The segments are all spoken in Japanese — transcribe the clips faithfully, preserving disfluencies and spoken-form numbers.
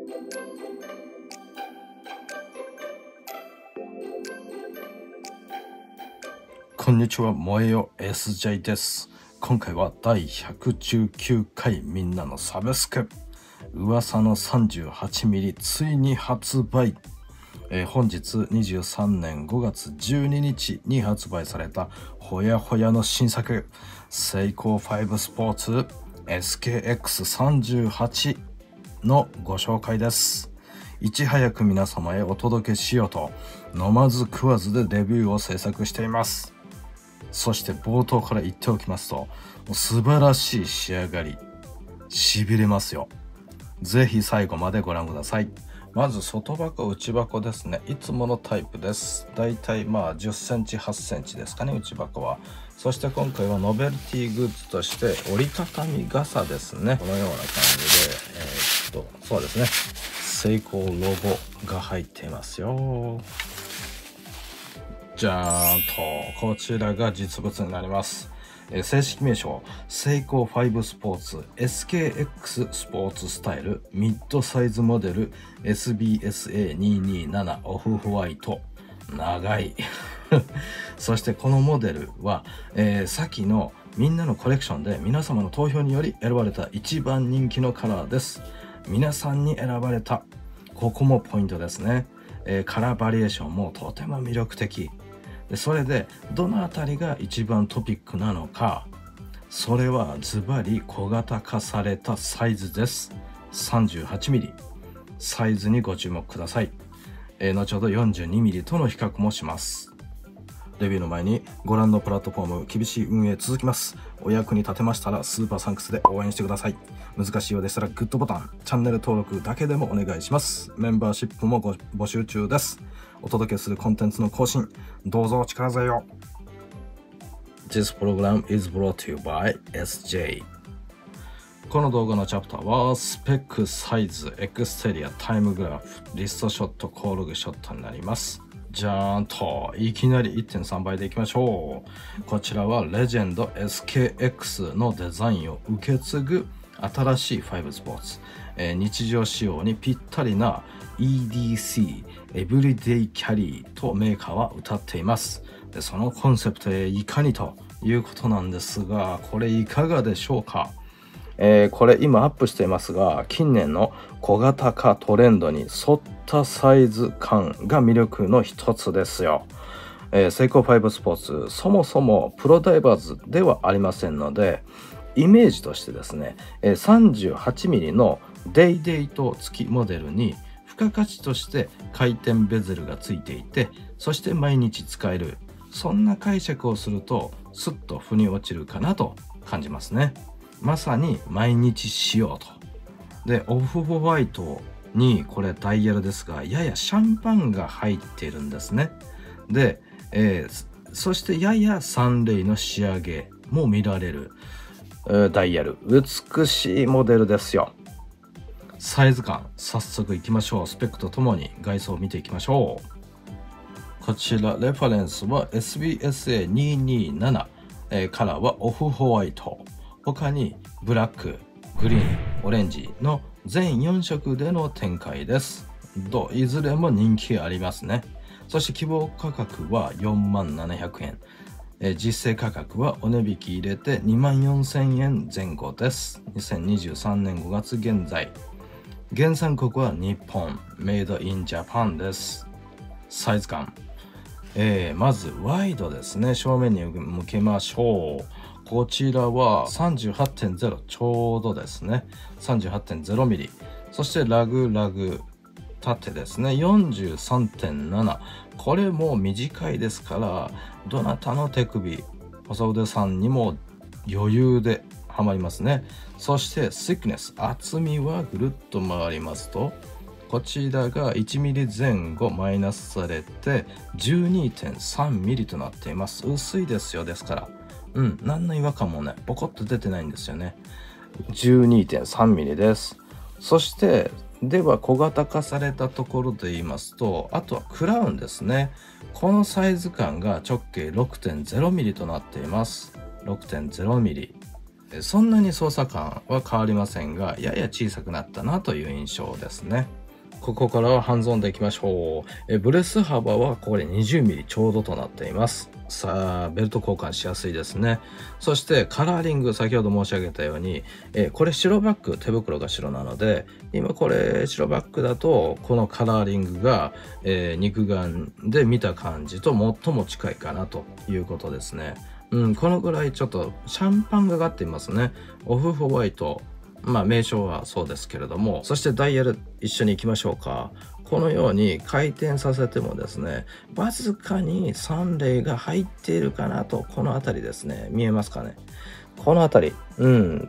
こんにちは、萌えよ エスジェー です。今回はだいひゃくじゅうきゅうかいみんなのサブスク噂の さんじゅうはちミリ ついに発売、えー、本日にじゅうさんねんごがつじゅうににちに発売されたほやほやの新作セイコーファイブスポーツ エスケーエックスさんじゅうはち のご紹介です。いち早く皆様へお届けしようと飲まず食わずでレビューを制作しています。そして冒頭から言っておきますと、素晴らしい仕上がり、痺れますよ。ぜひ最後までご覧ください。まず外箱内箱ですね。いつものタイプです。だいたいまあじゅっセンチはちセンチですかね、内箱は。そして今回はノベルティグッズとして折りたたみ傘ですね。このような感じで、えー、っとそうですね、セイコーロゴが入っていますよ。じゃーんと、こちらが実物になります。えー、正式名称、セイコーファイブスポーツ エスケーエックス スポーツスタイルミッドサイズモデル エスビーエスエーにひゃくにじゅうなな オフホワイト。長い。そしてこのモデルは、えー、先のみんなのコレクションで皆様の投票により選ばれた一番人気のカラーです。皆さんに選ばれた。ここもポイントですね。えー、カラーバリエーションもとても魅力的。でそれでどのあたりが一番トピックなのか、それはズバリ小型化されたサイズです。 さんじゅうはちミリ サイズにご注目ください。えー、後ほど よんじゅうにミリ との比較もします。レビューの前にご覧のプラットフォーム厳しい運営続きます。お役に立てましたらスーパーサンクスで応援してください。難しいようでしたらグッドボタン、チャンネル登録だけでもお願いします。メンバーシップもご募集中です。お届けするコンテンツの更新、どうぞお力添えを。 This program is brought to you by エスジェー。 この動画のチャプターはスペック、サイズ、エクステリア、タイムグラフ、リストショット、コールグショットになります。じゃーんと、いきなり いってんさん 倍でいきましょう。こちらはレジェンド エスケーエックス のデザインを受け継ぐ新しいファイブスポーツ、えー、日常仕様にぴったりな イーディーシー エブリデイキャリーとメーカーは歌っています。でそのコンセプトへいかにということなんですが、これいかがでしょうか。えー、これ今アップしていますが、近年の小型化トレンドに沿ったサイズ感が魅力の一つですよ。えー、セイコーファイブスポーツ、そもそもプロダイバーズではありませんので、イメージとしてですね、えー、さんじゅうはちミリ のデイデイト付きモデルに付加価値として回転ベゼルがついていて、そして毎日使える、そんな解釈をするとスッと腑に落ちるかなと感じますね。まさに毎日仕様と。でオフホワイトにこれダイヤルですが、ややシャンパンが入っているんですね。で、えー、そしてややサンレイの仕上げも見られる、えー、ダイヤル、美しいモデルですよ。サイズ感早速いきましょう。スペックとともに外装を見ていきましょう。こちらレファレンスは エスビーエスエーにひゃくにじゅうなな、えー、カラーはオフホワイト、他にブラック、グリーン、オレンジの全よんしょくでの展開です。どいずれも人気ありますね。そして希望価格はよんまんななひゃくえん、えー、実勢価格はお値引き入れてにまんよんせんえん前後です。にせんにじゅうさんねんごがつ現在。原産国は日本、メイドインジャパンです。サイズ感、えー、まずワイドですね。正面に向けましょう。こちらは さんじゅうはちてんゼロ、ちょうどですね。さんじゅうはちてんゼロミリ。そしてラグラグ縦ですね。よんじゅうさんてんなな。これも短いですから、どなたの手首、細腕さんにも余裕ではまりますね。そしてシックネス、厚みはぐるっと回りますと、こちらがいちミリぜん後マイナスされて じゅうにてんさんミリとなっています。薄いですよ。ですからうん、何の違和感もね、ボコッと出てないんですよね。じゅうにてんさんミリです。そしてでは小型化されたところで言いますと、あとはクラウンですね。このサイズ感が直径 ろくてんゼロミリとなっています。ろくてんゼロミリ。 そんなに操作感は変わりませんが、やや小さくなったなという印象ですね。ここからはハンズオンでいきましょう。えブレス幅はここで にじゅうミリ ちょうどとなっています。さあ、ベルト交換しやすいですね。そしてカラーリング、先ほど申し上げたように、えこれ白バック、手袋が白なので、今これ白バックだと、このカラーリングが、えー、肉眼で見た感じと最も近いかなということですね。うん、このぐらいちょっとシャンパンがかっていますね。オフホワイト。まあ名称はそうですけれども、そしてダイヤル一緒に行きましょうか。このように回転させてもですね、わずかにさんれいが入っているかなと、この辺りですね。見えますかね。この辺り、うん、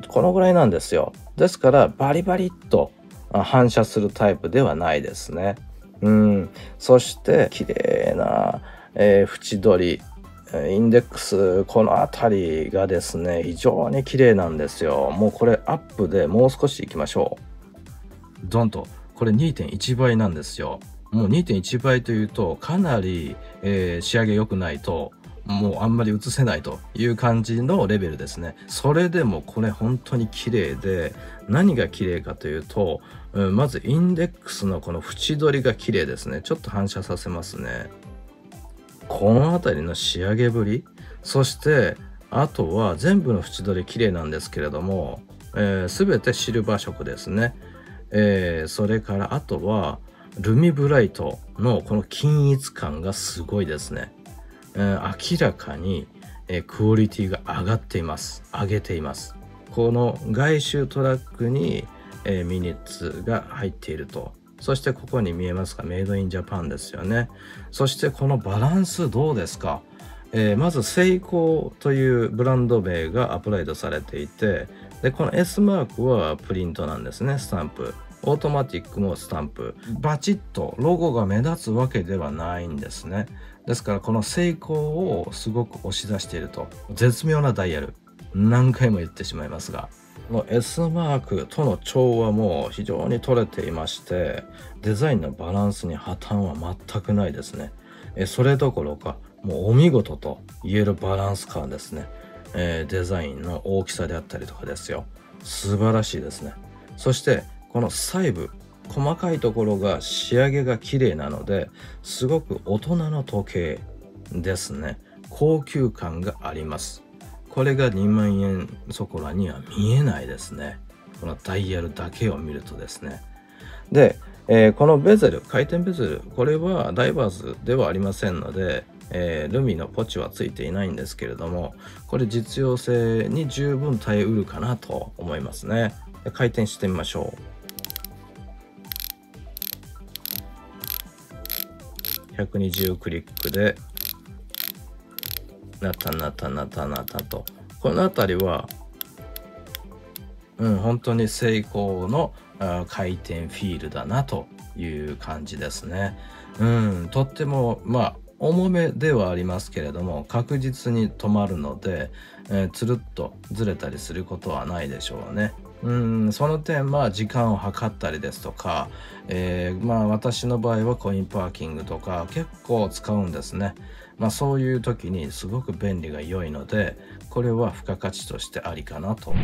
このぐらいなんですよ。ですからバリバリっと反射するタイプではないですね。うん、そして綺麗な、えー、縁取り。インデックス、この辺りがですね、非常に綺麗なんですよ。もうこれアップでもう少しいきましょう。ドンと、これ にてんいち 倍なんですよ。もう にてんいち 倍というと、かなり、えー、仕上げ良くないと、もうあんまり映せないという感じのレベルですね。それでもこれ本当に綺麗で、何が綺麗かというと、うん、まずインデックスのこの縁取りが綺麗ですね。ちょっと反射させますね。この辺りの仕上げぶり、そしてあとは全部の縁取り綺麗なんですけれども、えー、全てシルバー色ですね。えー、それからあとはルミブライトのこの均一感がすごいですね。えー、明らかに、えー、クオリティが上がっています。上げています。この外周トラックに、えー、ミニッツが入っていると。そしてここに見えますか、メイドインジャパンですよね。そしてこのバランスどうですか。えー、まずセイコーというブランド名がアプライドされていて、でこの エス マークはプリントなんですね。スタンプ。オートマティックもスタンプ。バチッとロゴが目立つわけではないんですね。ですからこのセイコーをすごく押し出していると。絶妙なダイヤル。何回も言ってしまいますが、この エス マークとの調和も非常に取れていまして、デザインのバランスに破綻は全くないですね。えそれどころか、もうお見事と言えるバランス感ですね。えー、デザインの大きさであったりとかですよ。素晴らしいですね。そしてこの細部、細かいところが仕上げが綺麗なので、すごく大人の時計ですね。高級感があります。これがにまんえんそこらには見えないですね。このダイヤルだけを見るとですね。で、えー、このベゼル、回転ベゼル、これはダイバーズではありませんので、えー、ルミのポチはついていないんですけれども、これ実用性に十分耐えうるかなと思いますね。で回転してみましょう。ひゃくにじゅうクリックでなったなったなったなったと、この辺りは、うん、本当にセイコーの回転フィールだなという感じですね。うん、とってもまあ重めではありますけれども、確実に止まるので、えー、つるっとずれたりすることはないでしょうね。うん、その点、まあ時間を計ったりですとか、えー、まあ私の場合はコインパーキングとか結構使うんですね。まあそういう時にすごく便利が良いので、これは付加価値としてありかなと。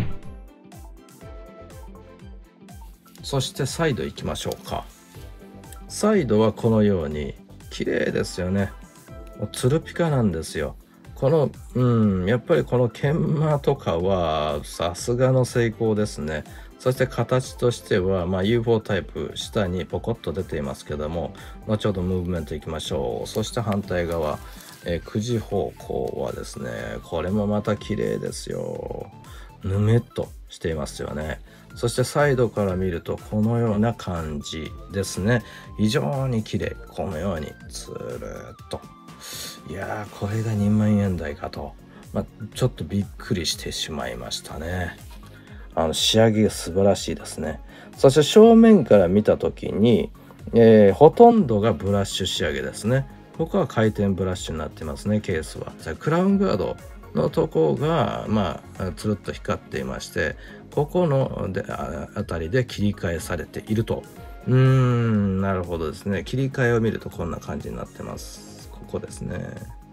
そしてサイド行きましょうか。サイドはこのように綺麗ですよね。もうツルピカなんですよ。このうんやっぱりこの研磨とかはさすがの成功ですね。そして形としては、まあ、ユーフォー タイプ下にポコッと出ていますけども、後ほどムーブメントいきましょう。そして反対側、えー、くじ方向はですね、これもまた綺麗ですよ。ぬめっとしていますよね。そしてサイドから見るとこのような感じですね。非常に綺麗。このようにつるっと。いやー、これがにまんえん台かと、まあ、ちょっとびっくりしてしまいましたね。あの仕上げが素晴らしいですね。そして正面から見た時に、えー、ほとんどがブラッシュ仕上げですね。ここは回転ブラッシュになってますね。ケースはクラウンガードのとこがまあつるっと光っていまして、ここのであたりで切り替えされていると。うーんなるほどですね。切り替えを見るとこんな感じになってます。ここですね。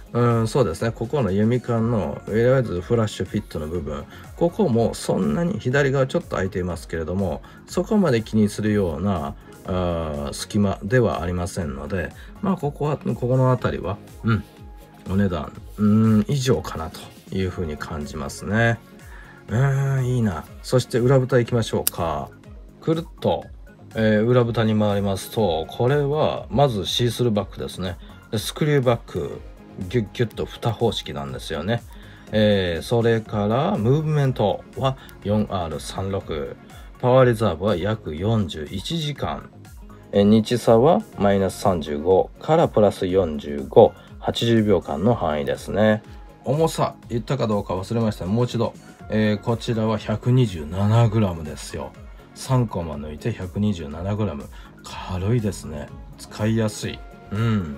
うん、そうですね。ここの弓管のいわゆるフラッシュフィットの部分、ここもそんなに左側ちょっと空いていますけれども、そこまで気にするようなあ隙間ではありませんので、まあここはここの辺りは、うん、お値段うん以上かなというふうに感じますね。うーん、いいな。そして裏蓋行きましょうか。くるっと、えー裏蓋に回りますと、これはまずシースルーバッグですね。でスクリューバッグ、ギュッギュッと蓋方式なんですよね。えーそれからムーブメントは よんアールさんじゅうろく、パワーリザーブは約よんじゅういちじかん、えー日差はマイナスさんじゅうごからプラスよんじゅうご、はちじゅうびょうかんの範囲ですね。重さ言ったかどうか忘れました。もう一度、えーこちらは ひゃくにじゅうななグラム ですよ。さんコマ抜いて ひゃくにじゅうななグラム、 軽いですね。使いやすい。うん、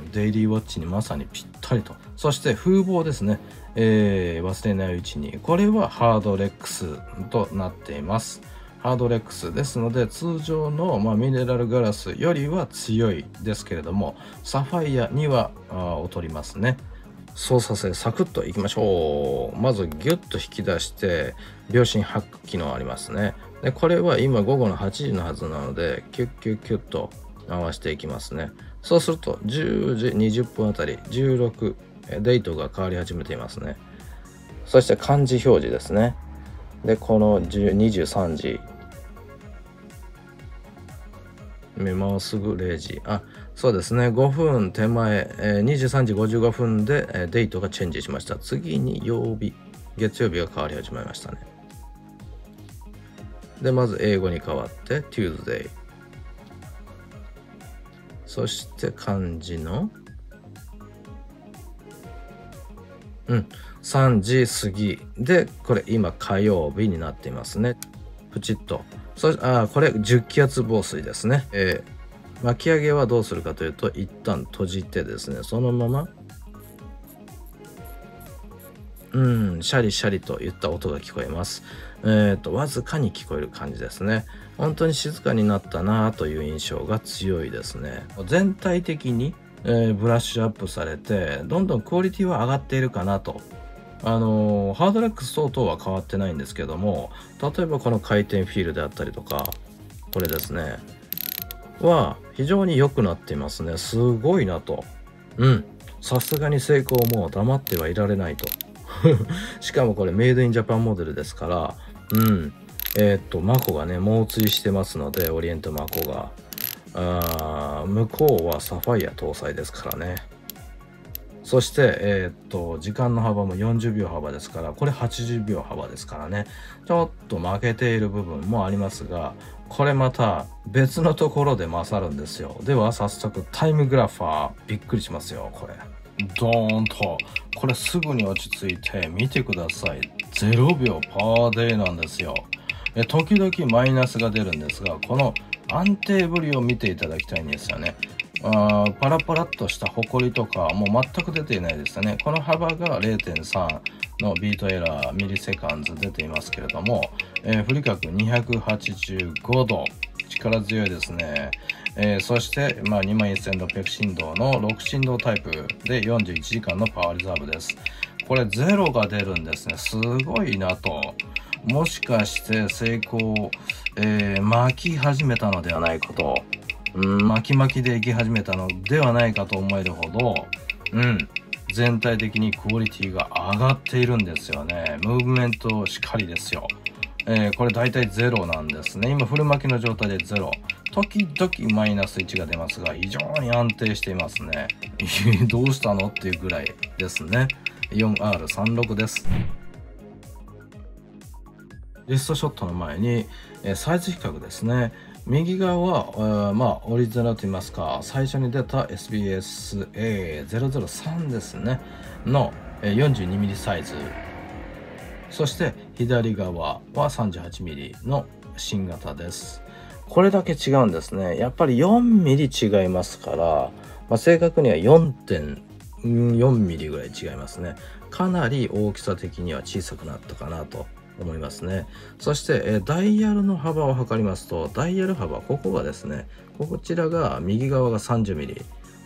デイリーウォッチにまさにぴったりと。そして風防ですね、えー忘れないうちに、これはハードレックスとなっています。ハードレックスですので、通常の、まあ、ミネラルガラスよりは強いですけれども、サファイアにはあ劣りますね。操作性サクッといきましょう。まずギュッと引き出して秒針ハック機能ありますね。でこれは今午後のはちじのはずなので、キュッキュッキュッと回していきますね。そうするとじゅうじにじゅっぷんあたりじゅうろくデートが変わり始めていますね。そして漢字表示ですね。でこのにじゅうさんじ、もうすぐれいじ、あ、そうですね、ごふん手前、えー、にじゅうさんじごじゅうごふんで、えーデートがチェンジしました。次に曜日、月曜日が変わり始めましたね。でまず英語に変わって Tuesday、 そして漢字のうんさんじ過ぎで、これ今火曜日になっていますね。プチッと。そあこれじゅう気圧防水ですね。えー、巻き上げはどうするかというと、一旦閉じてですね、そのままうんシャリシャリといった音が聞こえます。えっとわずかに聞こえる感じですね。本当に静かになったなという印象が強いですね。全体的に、えーブラッシュアップされて、どんどんクオリティは上がっているかなと。あのーハードレックス等々は変わってないんですけども、例えばこの回転フィールであったりとか、これですねは非常に良くなっていますね。すごいなと。うんさすがにセイコーも黙ってはいられないと。しかもこれメイドインジャパンモデルですから、うんえーっとマコがね猛追してますので、オリエントマコがあー向こうはサファイア搭載ですからね。そして、えーっと時間の幅もよんじゅうびょう幅ですから、これはちじゅうびょう幅ですからね、ちょっと負けている部分もありますが、これまた別のところで勝るんですよ。では早速タイムグラファー、びっくりしますよ。これドーンと、これすぐに落ち着いて見てください。ゼロびょうパーデーなんですよ。え時々マイナスが出るんですが、この安定ぶりを見ていただきたいんですよね。あーパラパラっとしたホコリとかもう全く出ていないですよね。この幅が れいてんさん のビートエラーミリセカンズ出ていますけれども、えー、振り角にひゃくはちじゅうごど、力強いですね。えーそして、まあ、にまんせんろっぴゃく振動のろく振動タイプでよんじゅういちじかんのパワーリザーブです。これゼロが出るんですね。すごいなと。もしかして成功、えー巻き始めたのではないかと。うん巻き巻きで行き始めたのではないかと思えるほど、うん全体的にクオリティが上がっているんですよね。ムーブメントしかりですよ。えーこれ大体ゼロなんですね。今フル巻きの状態でゼロ、時々マイナスいちが出ますが、非常に安定していますね。どうしたのっていうぐらいですね。 よんアールさんじゅうろく です。リストショットの前に、えーサイズ比較ですね。右側は、えーまあオリジナルといいますか、最初に出た エスビーエスエーゼロゼロさん ですねの よんじゅうにミリ サイズ。そして左側は さんじゅうはちミリ の新型です。これだけ違うんですね。やっぱりよんミリ違いますから、まあ、正確には よんてんよんミリぐらい違いますね。かなり大きさ的には小さくなったかなと思いますね。そして、えーダイヤルの幅を測りますと、ダイヤル幅、ここがですね、こちらが右側が さんじゅうミリ、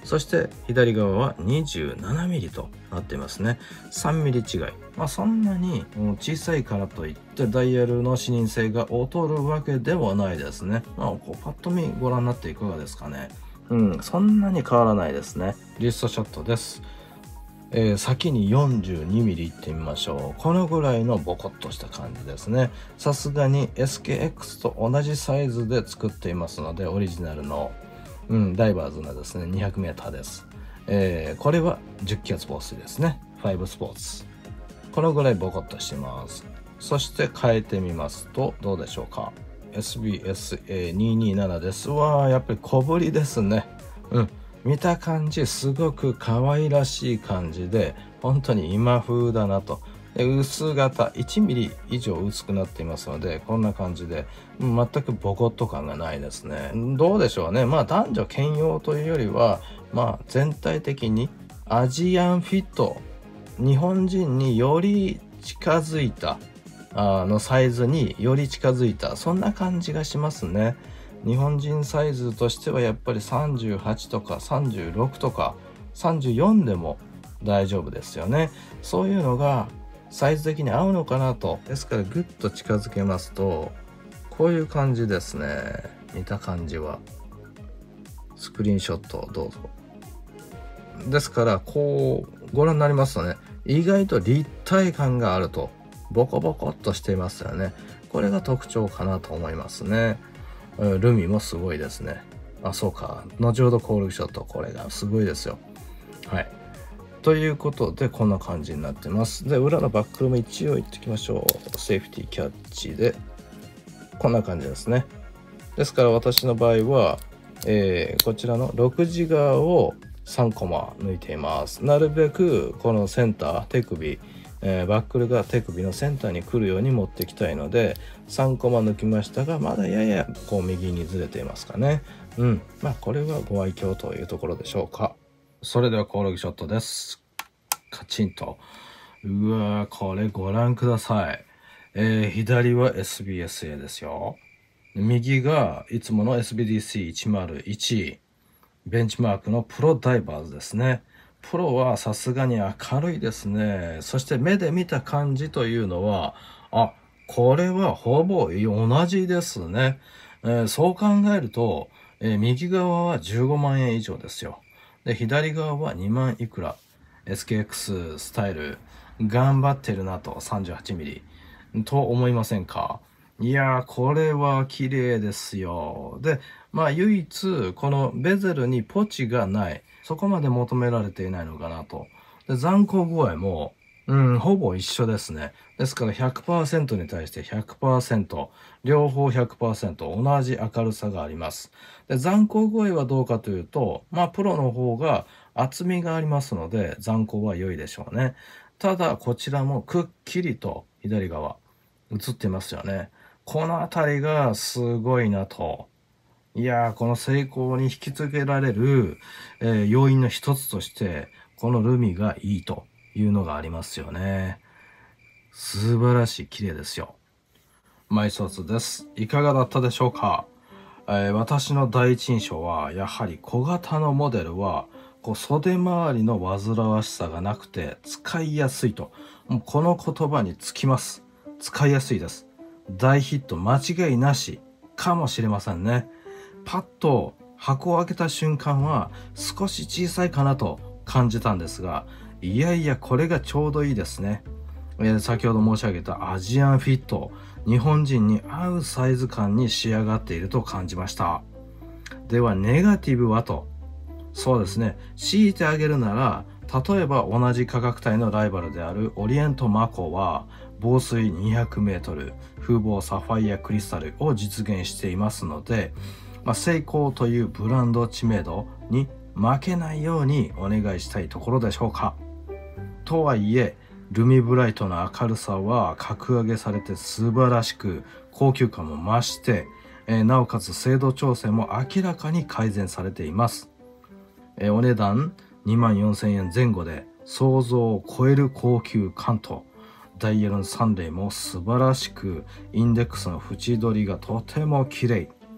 そして左側は にじゅうななミリ となっていますね。さんミリ違い。まあそんなに小さいからといってダイヤルの視認性が劣るわけではないですね。まあこうパッと見ご覧になっていかがですかね。うん、そんなに変わらないですね。リストショットです。えー、先に よんじゅうにミリ いってみましょう。このぐらいのボコッとした感じですね。さすがに エスケーエックス と同じサイズで作っていますので、オリジナルの、うん、ダイバーズのですね にひゃくメーター です。えー、これはじゅっ気圧防水ですね。ごスポーツ。このぐらいボコッとしてます。そして変えてみますとどうでしょうか。 エスビーエスエーにひゃくにじゅうなな です。わー、やっぱり小ぶりですね。うん、見た感じすごく可愛らしい感じで本当に今風だなと。で薄型 いちミリ 以上薄くなっていますので、こんな感じで全くボコッと感がないですね。どうでしょうね。まあ男女兼用というよりは、まあ全体的にアジアンフィット、日本人により近づいたあのサイズにより近づいた、そんな感じがしますね。日本人サイズとしてはやっぱりさんじゅうはちとかさんじゅうろくとかさんじゅうよんでも大丈夫ですよね。そういうのがサイズ的に合うのかなと。ですからグッと近づけますとこういう感じですね。見た感じはスクリーンショットどうぞ。ですからこうご覧になりますとね、意外と立体感があると、ボコボコっとしていますよね。これが特徴かなと思いますね。ルミもすごいですね。あ、そうか。後ほどコールショット、これがすごいですよ。はい。ということで、こんな感じになってます。で、裏のバックルも一応いってきましょう。セーフティーキャッチで、こんな感じですね。ですから私の場合は、えー、こちらのろくじ側をさんコマ抜いています。なるべくこのセンター、手首、えー、バックルが手首のセンターに来るように持っていきたいのでさんコマ抜きましたが、まだややこう右にずれていますかね。うん、まあこれはご愛嬌というところでしょうか。それではコオロギショットです。カチンと。うわー、これご覧ください。えー、左は エスビーエスエー ですよ。右がいつもの エスビーディーシーいちまるいち、ベンチマークのプロダイバーズですね。プロはさすがに明るいですね。そして目で見た感じというのは、あ、これはほぼ同じですね。えー、そう考えると、えー、右側はじゅうごまんえん以上ですよ。で、左側はにまんいくら。エスケーエックス スタイル、頑張ってるなと さんじゅうはちミリ と思いませんか？いやー、これは綺麗ですよ。で、まあ唯一このベゼルにポチがない、そこまで求められていないのかなと。で、残光具合も、うん、ほぼ一緒ですね。ですから ひゃくパーセント に対して ひゃくパーセント、両方 ひゃくパーセント 同じ明るさがあります。で、残光具合はどうかというと、まあプロの方が厚みがありますので残光は良いでしょうね。ただこちらもくっきりと左側映ってますよね。この辺りがすごいなと。いやー、この成功に引き継げられる、えー、要因の一つとしてこのルミがいいというのがありますよね。素晴らしい、綺麗ですよ。マイソースです。いかがだったでしょうか？えー、私の第一印象はやはり小型のモデルはこう袖周りの煩わしさがなくて使いやすいと。もうこの言葉につきます。使いやすいです。大ヒット間違いなしかもしれませんね。パッと箱を開けた瞬間は少し小さいかなと感じたんですが、いやいやこれがちょうどいいですね。えー、先ほど申し上げたアジアンフィット、日本人に合うサイズ感に仕上がっていると感じました。ではネガティブはと。そうですね、強いてあげるなら、例えば同じ価格帯のライバルであるオリエントマコは防水にひゃくメートル、風防サファイアクリスタルを実現していますので、まあ、セイコーというブランド知名度に負けないようにお願いしたいところでしょうか。とはいえルミブライトの明るさは格上げされて素晴らしく、高級感も増して、えー、なおかつ精度調整も明らかに改善されています。えー、お値段にまんよんせんえん前後で想像を超える高級感と、ダイヤルのさんれいも素晴らしく、インデックスの縁取りがとても綺麗。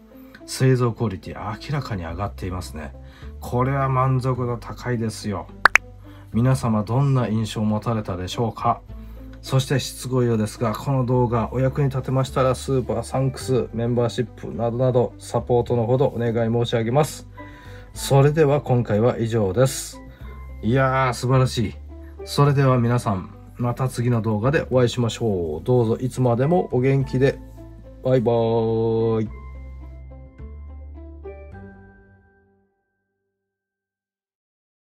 製造クオリティ明らかに上がっていますね。これは満足度高いですよ。皆様どんな印象を持たれたでしょうか。そしてしつこいようですが、この動画お役に立てましたらスーパーサンクス、メンバーシップなどなどサポートのほどお願い申し上げます。それでは今回は以上です。いやー素晴らしい。それでは皆さんまた次の動画でお会いしましょう。どうぞいつまでもお元気で。バイバーイ。